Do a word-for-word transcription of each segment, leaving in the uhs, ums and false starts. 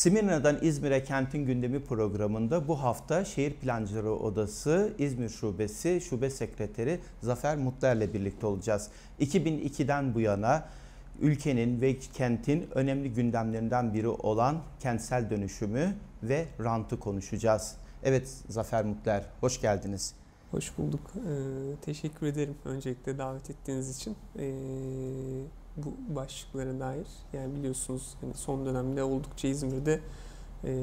Simirna'dan İzmir'e Kentin Gündemi programında bu hafta Şehir Plancıları Odası İzmir Şubesi Şube Sekreteri Zafer Mutluer'le birlikte olacağız. iki bin ikiden bu yana ülkenin ve kentin önemli gündemlerinden biri olan kentsel dönüşümü ve rantı konuşacağız. Evet Zafer Mutluer, hoş geldiniz. Hoş bulduk. Ee, teşekkür ederim öncelikle davet ettiğiniz için. Ee, bu başlıklara dair. Yani biliyorsunuz hani son dönemde oldukça İzmir'de e,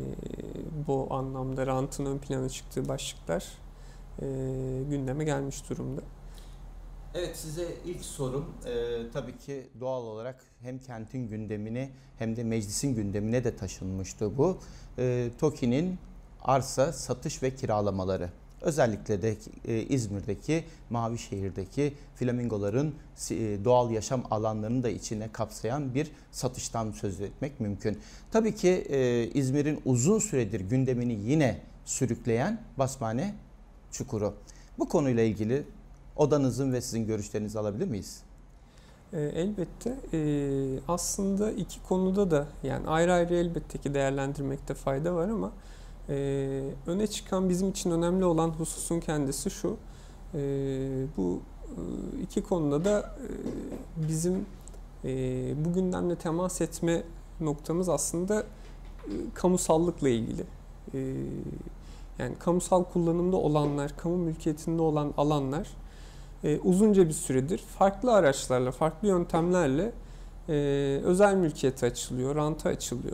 bu anlamda rantın ön plana çıktığı başlıklar e, gündeme gelmiş durumda. Evet, size ilk sorum e, tabii ki doğal olarak hem kentin gündemine hem de meclisin gündemine de taşınmıştı bu. E, TOKİ'nin arsa satış ve kiralamaları. Özellikle de e, İzmir'deki, Mavişehir'deki flamingoların e, doğal yaşam alanlarını da içine kapsayan bir satıştan söz etmek mümkün. Tabii ki e, İzmir'in uzun süredir gündemini yine sürükleyen Basmane Çukuru. Bu konuyla ilgili odanızın ve sizin görüşlerinizi alabilir miyiz? E, elbette. E, aslında iki konuda da yani ayrı ayrı elbette ki değerlendirmekte fayda var ama Ee, öne çıkan bizim için önemli olan hususun kendisi şu. Ee, bu iki konuda da e, bizim e, bu gündemle temas etme noktamız aslında e, kamusallıkla ilgili. E, yani kamusal kullanımda olanlar, kamu mülkiyetinde olan alanlar e, uzunca bir süredir farklı araçlarla, farklı yöntemlerle e, özel mülkiyete açılıyor, ranta açılıyor.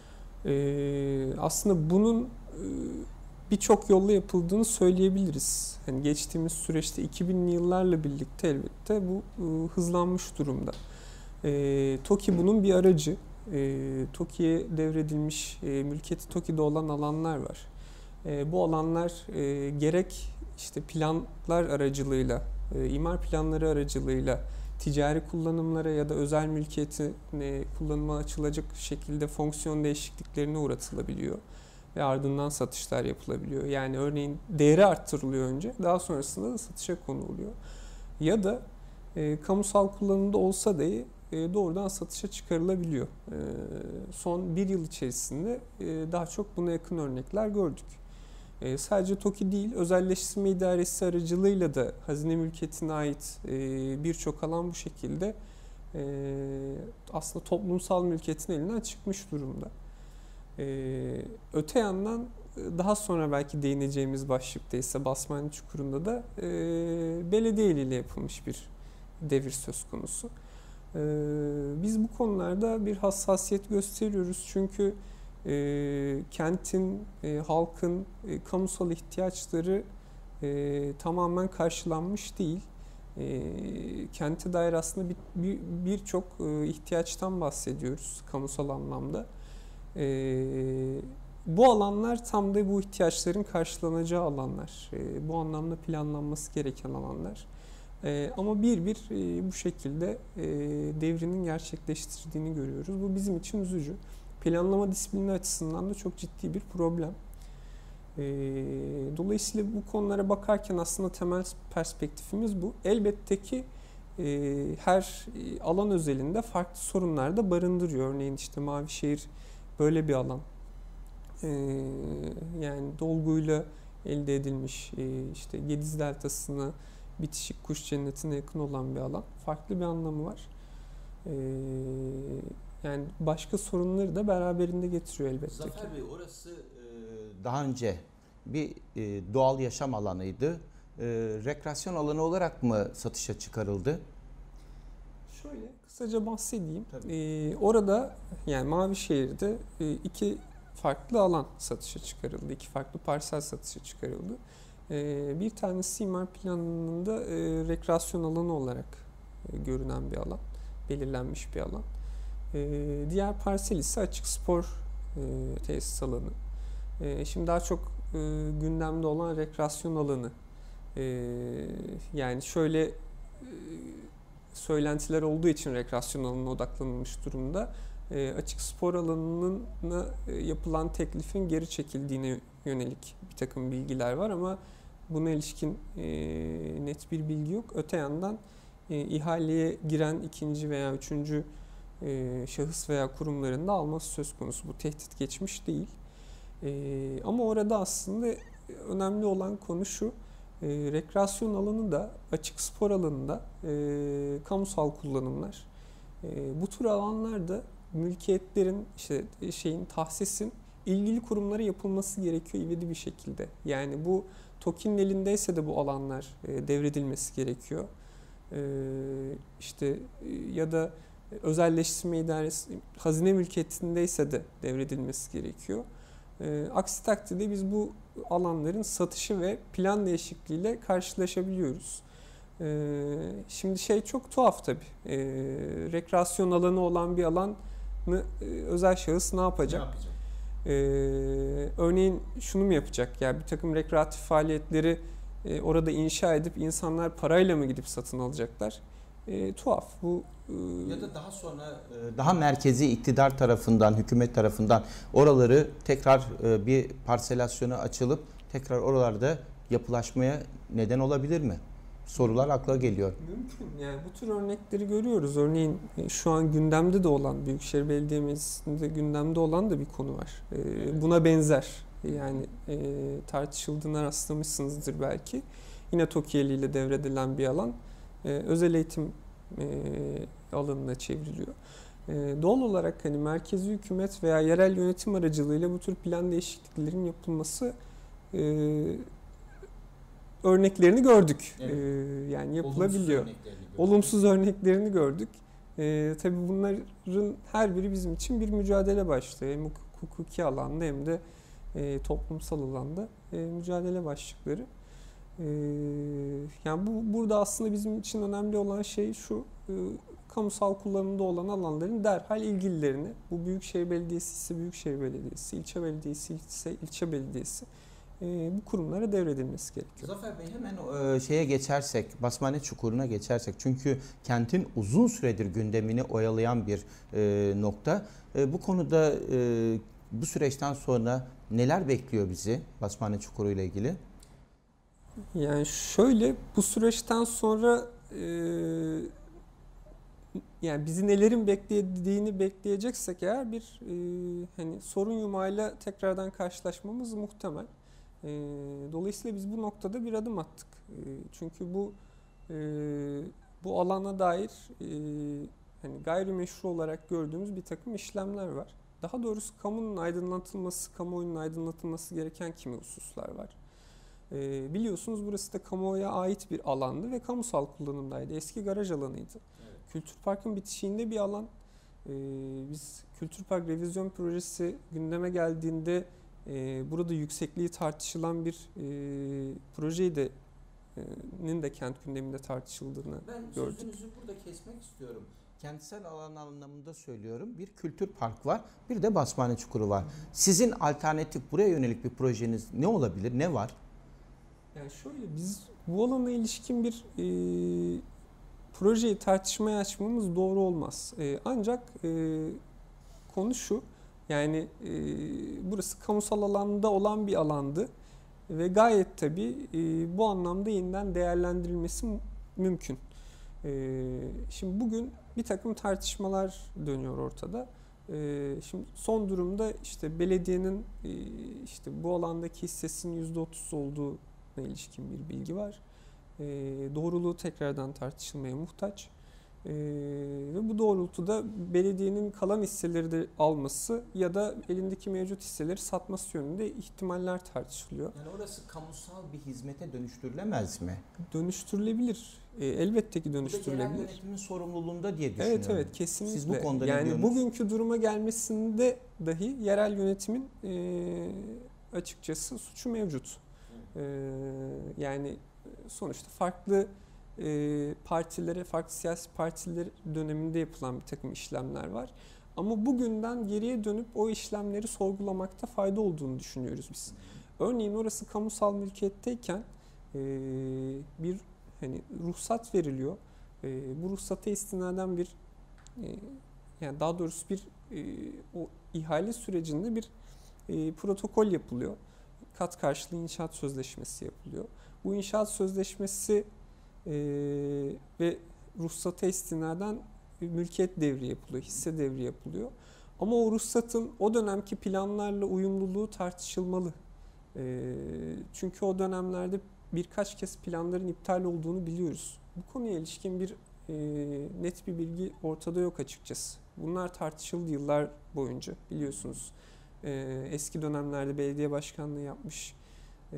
Ee, aslında bunun e, birçok yolla yapıldığını söyleyebiliriz. Yani geçtiğimiz süreçte iki binli yıllarla birlikte elbette bu e, hızlanmış durumda. E, TOKİ bunun bir aracı. E, TOKİ'ye devredilmiş, e, mülkiyeti TOKİ'de olan alanlar var. E, bu alanlar e, gerek işte planlar aracılığıyla, e, imar planları aracılığıyla ticari kullanımlara ya da özel mülkiyeti kullanıma açılacak şekilde fonksiyon değişikliklerine uğratılabiliyor ve ardından satışlar yapılabiliyor. Yani örneğin değeri arttırılıyor önce, daha sonrasında da satışa konuluyor. Ya da e, kamusal kullanımda olsa dahi e, doğrudan satışa çıkarılabiliyor. E, son bir yıl içerisinde e, daha çok buna yakın örnekler gördük. E, sadece TOKİ değil, özelleştirme idaresi aracılığıyla da hazine mülkiyetine ait e, birçok alan bu şekilde e, aslında toplumsal mülkiyetin elinden çıkmış durumda. E, öte yandan daha sonra belki değineceğimiz başlıkta ise Basmane Çukuru'nda da e, belediye eliyle yapılmış bir devir söz konusu. E, biz bu konularda bir hassasiyet gösteriyoruz çünkü E, kentin, e, halkın e, kamusal ihtiyaçları e, tamamen karşılanmış değil. E, kente dair aslında birçok bir, bir e, ihtiyaçtan bahsediyoruz kamusal anlamda. E, bu alanlar tam da bu ihtiyaçların karşılanacağı alanlar. E, bu anlamda planlanması gereken alanlar. E, ama bir bir e, bu şekilde e, devrinin gerçekleştirdiğini görüyoruz. Bu bizim için üzücü. Planlama disiplini açısından da çok ciddi bir problem. E, dolayısıyla bu konulara bakarken aslında temel perspektifimiz bu. Elbette ki e, her alan özelinde farklı sorunlar da barındırıyor. Örneğin işte Mavişehir böyle bir alan. E, yani dolguyla elde edilmiş e, işte Gediz Deltası'na bitişik kuş cennetine yakın olan bir alan. Farklı bir anlamı var. E, Yani başka sorunları da beraberinde getiriyor elbette Zafer ki. Zafer Bey, orası daha önce bir doğal yaşam alanıydı. Rekreasyon alanı olarak mı satışa çıkarıldı? Şöyle kısaca bahsedeyim. Ee, orada yani Mavişehir'de iki farklı alan satışa çıkarıldı. İki farklı parsel satışa çıkarıldı. Ee, bir tanesi imar planında e, rekreasyon alanı olarak e, görünen bir alan. Belirlenmiş bir alan. Ee, diğer parsel ise açık spor e, tesis alanı. E, şimdi daha çok e, gündemde olan rekreasyon alanı. E, yani şöyle e, söylentiler olduğu için rekreasyon alanına odaklanılmış durumda. E, açık spor alanına e, yapılan teklifin geri çekildiğine yönelik bir takım bilgiler var ama buna ilişkin e, net bir bilgi yok. Öte yandan e, ihaleye giren ikinci veya üçüncü e, şahıs veya kurumların da alması söz konusu. Bu tehdit geçmiş değil. E, ama orada aslında önemli olan konu şu, e, rekreasyon alanı da, açık spor alanında e, kamusal kullanımlar. E, bu tür alanlarda mülkiyetlerin, işte şeyin, tahsisin ilgili kurumlara yapılması gerekiyor ivedi bir şekilde. Yani bu TOKİ'nin elindeyse de bu alanlar e, devredilmesi gerekiyor. E, işte e, ya da özelleştirme idaresi, hazine mülkiyetindeyse de devredilmesi gerekiyor. E, aksi takdirde biz bu alanların satışı ve plan değişikliğiyle karşılaşabiliyoruz. E, şimdi şey çok tuhaf tabii. E, rekreasyon alanı olan bir alanı e, özel şahıs ne yapacak? Ne yapacak? Ee, örneğin şunu mu yapacak? Yani bir takım rekreatif faaliyetleri e, orada inşa edip insanlar parayla mı gidip satın alacaklar? E, tuhaf. Bu e, ya da daha sonra e, daha merkezi iktidar tarafından, hükümet tarafından oraları tekrar e, bir parselasyona açılıp tekrar oralarda yapılaşmaya neden olabilir mi? Sorular akla geliyor. Mümkün. Yani bu tür örnekleri görüyoruz. Örneğin şu an gündemde de olan, Büyükşehir Belediye Meclisi'nde gündemde olan da bir konu var. Ee, buna benzer. Yani e, tartışıldığına rastlamışsınızdır belki. Yine TOKİ eliyle devredilen bir alan. E, özel eğitim e, alanına çevriliyor. E, doğal olarak hani merkezi hükümet veya yerel yönetim aracılığıyla bu tür plan değişikliklerin yapılması e, örneklerini gördük. Evet. Ee, yani yapılabiliyor. Olumsuz örneklerini gördük. Olumsuz örneklerini gördük. Ee, tabii bunların her biri bizim için bir mücadele başlığı. Hem hukuki alanda hem de e, toplumsal alanda e, mücadele başlıkları. E, yani bu burada aslında bizim için önemli olan şey şu: e, kamusal kullanımda olan alanların derhal ilgililerini, bu Büyükşehir Belediyesi ise Büyükşehir Belediyesi, ilçe belediyesi ise ilçe belediyesi, bu kurumlara devredilmesi gerekiyor. Zafer Bey, hemen şeye geçersek, Basmane Çukuru'na geçersek, çünkü kentin uzun süredir gündemini oyalayan bir nokta. Bu konuda bu süreçten sonra neler bekliyor bizi Basmane Çukuru ile ilgili? Yani şöyle, bu süreçten sonra yani bizi nelerin beklediğini bekleyeceksek eğer bir hani sorun yumağıyla tekrardan karşılaşmamız muhtemel. Dolayısıyla biz bu noktada bir adım attık. Çünkü bu bu alana dair hani gayrimeşru olarak gördüğümüz bir takım işlemler var. Daha doğrusu kamunun aydınlatılması, kamuoyunun aydınlatılması gereken kimi hususlar var. Biliyorsunuz burası da kamuoya ait bir alandı ve kamusal kullanımdaydı. Eski garaj alanıydı. Evet. Kültür Park'ın bitişiğinde bir alan. Biz Kültür Park revizyon projesi gündeme geldiğinde Ee, burada yüksekliği tartışılan bir e, projeyi de e, nin de kent gündeminde tartışıldığını ben gördük. Ben sözünüzü burada kesmek istiyorum. Kentsel alan anlamında söylüyorum. Bir kültür park var, bir de Basmane Çukuru var. Sizin alternatif buraya yönelik bir projeniz ne olabilir, ne var? Yani şöyle, biz bu alana ilişkin bir e, projeyi tartışmaya açmamız doğru olmaz. E, ancak e, konu şu. Yani e, burası kamusal alanda olan bir alandı ve gayet tabii e, bu anlamda yeniden değerlendirilmesi mümkün. E, şimdi bugün bir takım tartışmalar dönüyor ortada. E, şimdi son durumda işte belediyenin e, işte bu alandaki hissesinin yüzde otuz olduğuna ilişkin bir bilgi var. E, doğruluğu tekrardan tartışılmaya muhtaç. Ee, ve bu doğrultuda belediyenin kalan hisseleri de alması ya da elindeki mevcut hisseleri satması yönünde ihtimaller tartışılıyor. Yani orası kamusal bir hizmete dönüştürülemez mi? Dönüştürülebilir. Ee, elbette ki dönüştürülebilir. Bu da yerel yönetimin sorumluluğunda diye düşünüyorum. Evet evet, kesinlikle. Siz bu konuda yani ne diyorsunuz? Bugünkü duruma gelmesinde dahi yerel yönetimin e, açıkçası suçu mevcut. E, yani sonuçta farklı E, partilere, farklı siyasi partiler döneminde yapılan bir takım işlemler var. Ama bugünden geriye dönüp o işlemleri sorgulamakta fayda olduğunu düşünüyoruz biz. Örneğin orası kamusal mülkiyetteyken e, bir hani ruhsat veriliyor. E, bu ruhsata istinaden bir e, yani daha doğrusu bir e, o ihale sürecinde bir e, protokol yapılıyor. Kat karşılığı inşaat sözleşmesi yapılıyor. Bu inşaat sözleşmesi Ee, ve ruhsata istinaden mülkiyet devri yapılıyor, hisse devri yapılıyor. Ama o ruhsatın o dönemki planlarla uyumluluğu tartışılmalı. E, çünkü o dönemlerde birkaç kez planların iptal olduğunu biliyoruz. Bu konuya ilişkin bir e, net bir bilgi ortada yok açıkçası. Bunlar tartışıldı yıllar boyunca biliyorsunuz. E, eski dönemlerde belediye başkanlığı yapmış e,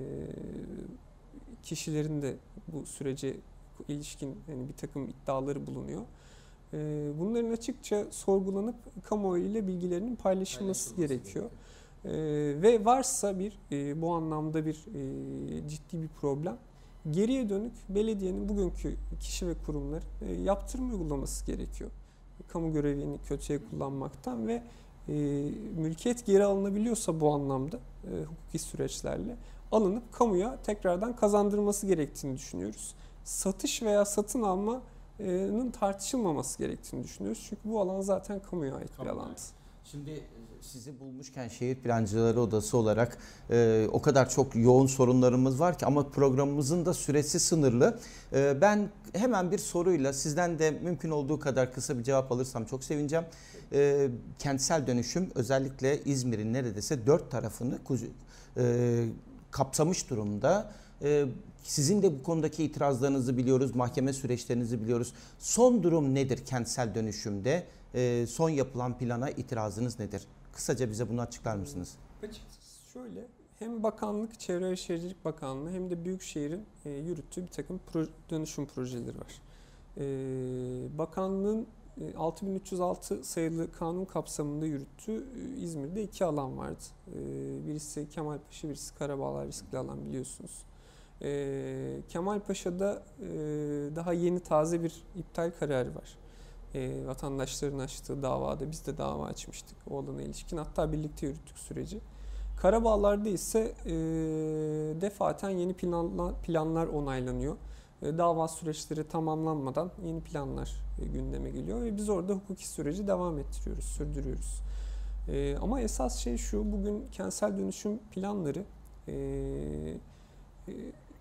kişilerin de bu sürece ilişkin yani bir takım iddiaları bulunuyor. E, bunların açıkça sorgulanıp kamuoyu ile bilgilerinin paylaşılması gerekiyor. Ee, ve varsa bir e, bu anlamda bir e, ciddi bir problem, geriye dönük belediyenin bugünkü kişi ve kurumları e, yaptırım uygulaması gerekiyor. Kamu görevini kötüye kullanmaktan ve e, mülkiyet geri alınabiliyorsa bu anlamda e, hukuki süreçlerle alınıp kamuya tekrardan kazandırılması gerektiğini düşünüyoruz. Satış veya satın almanın tartışılmaması gerektiğini düşünüyoruz. Çünkü bu alan zaten kamuya ait bir alandı. Şimdi sizi bulmuşken Şehir Plancıları Odası olarak e, o kadar çok yoğun sorunlarımız var ki ama programımızın da süresi sınırlı. E, ben hemen bir soruyla sizden de mümkün olduğu kadar kısa bir cevap alırsam çok sevineceğim. E, kentsel dönüşüm özellikle İzmir'in neredeyse dört tarafını e, kapsamış durumda. E, sizin de bu konudaki itirazlarınızı biliyoruz, mahkeme süreçlerinizi biliyoruz. Son durum nedir kentsel dönüşümde? E, son yapılan plana itirazınız nedir? Kısaca bize bunu açıklar mısınız? Açıkçası şöyle, hem bakanlık, Çevre ve Şehircilik Bakanlığı hem de Büyükşehir'in e, yürüttüğü bir takım proje, dönüşüm projeleri var. E, bakanlığın e, altı bin üç yüz altı sayılı kanun kapsamında yürüttüğü e, İzmir'de iki alan vardı. E, birisi Kemalpaşa, birisi Karabağlar riskli alan biliyorsunuz. E, Kemalpaşa'da e, daha yeni taze bir iptal kararı var. E, vatandaşların açtığı davada biz de dava açmıştık o alana ilişkin. Hatta birlikte yürüttük süreci. Karabağlar'da ise e, defaten yeni planlar, planlar onaylanıyor. E, dava süreçleri tamamlanmadan yeni planlar e, gündeme geliyor ve biz orada hukuki süreci devam ettiriyoruz, sürdürüyoruz. E, ama esas şey şu, bugün kentsel dönüşüm planları e, e,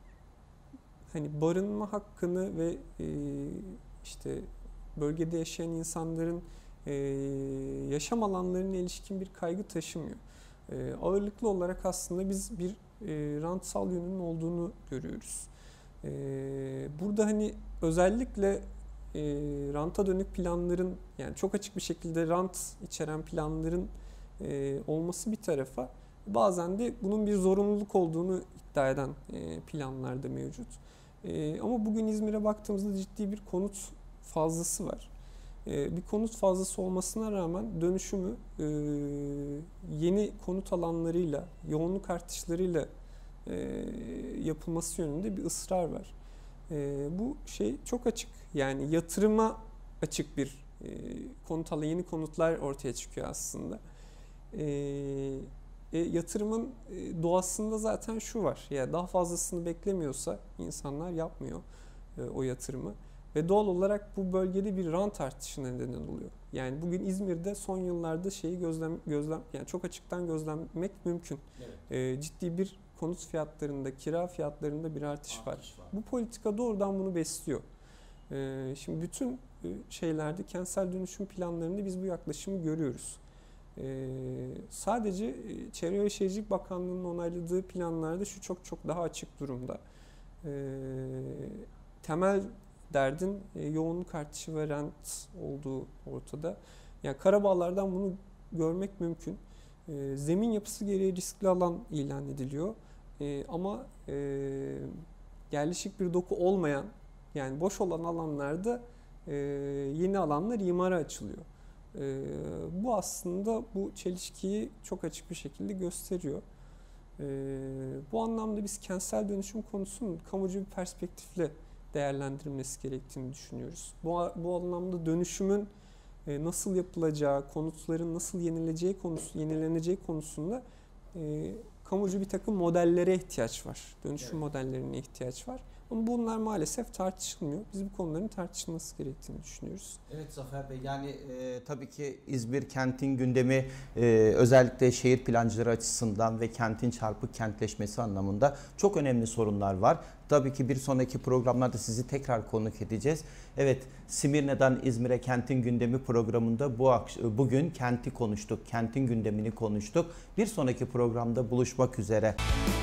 hani barınma hakkını ve e, işte bölgede yaşayan insanların e, yaşam alanlarına ilişkin bir kaygı taşımıyor. E, ağırlıklı olarak aslında biz bir e, rantsal yönünün olduğunu görüyoruz. E, burada hani özellikle e, ranta dönük planların, yani çok açık bir şekilde rant içeren planların e, olması bir tarafa, bazen de bunun bir zorunluluk olduğunu iddia eden e, planlar da mevcut. E, ama bugün İzmir'e baktığımızda ciddi bir konut fazlası var. Ee, bir konut fazlası olmasına rağmen dönüşümü e, yeni konut alanlarıyla, yoğunluk artışlarıyla e, yapılması yönünde bir ısrar var. E, bu şey çok açık. Yani yatırıma açık bir e, konut alanı, yeni konutlar ortaya çıkıyor aslında. E, e, yatırımın e, doğasında zaten şu var. Yani daha fazlasını beklemiyorsa insanlar yapmıyor e, o yatırımı. Ve doğal olarak bu bölgede bir rant artışına neden oluyor. Yani bugün İzmir'de son yıllarda şeyi gözlem gözlem yani çok açıktan gözlemlemek mümkün. Evet. E, ciddi bir konut fiyatlarında, kira fiyatlarında bir artış, artış var. var. Bu politika doğrudan bunu besliyor. E, şimdi bütün şeylerde, kentsel dönüşüm planlarında biz bu yaklaşımı görüyoruz. E, sadece Çevre ve Şehircilik Bakanlığı'nın onayladığı planlarda şu çok çok daha açık durumda. E, temel derdin e, yoğunluk artışı ve rant olduğu ortada. Yani Karabağlar'dan bunu görmek mümkün. E, zemin yapısı gereği riskli alan ilan ediliyor. E, ama e, yerleşik bir doku olmayan, yani boş olan alanlarda e, yeni alanlar imara açılıyor. E, bu aslında bu çelişkiyi çok açık bir şekilde gösteriyor. E, bu anlamda biz kentsel dönüşüm konusunun kamucu bir perspektifle değerlendirilmesi gerektiğini düşünüyoruz. Bu, bu anlamda dönüşümün e, nasıl yapılacağı, konutların nasıl yenileceği konusu, yenileneceği konusunda e, kamucu bir takım modellere ihtiyaç var. Dönüşüm evet. modellerine ihtiyaç var. Ama bunlar maalesef tartışılmıyor. Biz bu konuların tartışılması gerektiğini düşünüyoruz. Evet Zafer Bey, yani e, tabii ki İzmir kentin gündemi e, özellikle şehir plancıları açısından ve kentin çarpık kentleşmesi anlamında çok önemli sorunlar var. Tabii ki bir sonraki programlarda sizi tekrar konuk edeceğiz. Evet, Simirna'dan İzmir'e Kentin Gündemi programında bu bugün kenti konuştuk, kentin gündemini konuştuk. Bir sonraki programda buluşmak üzere.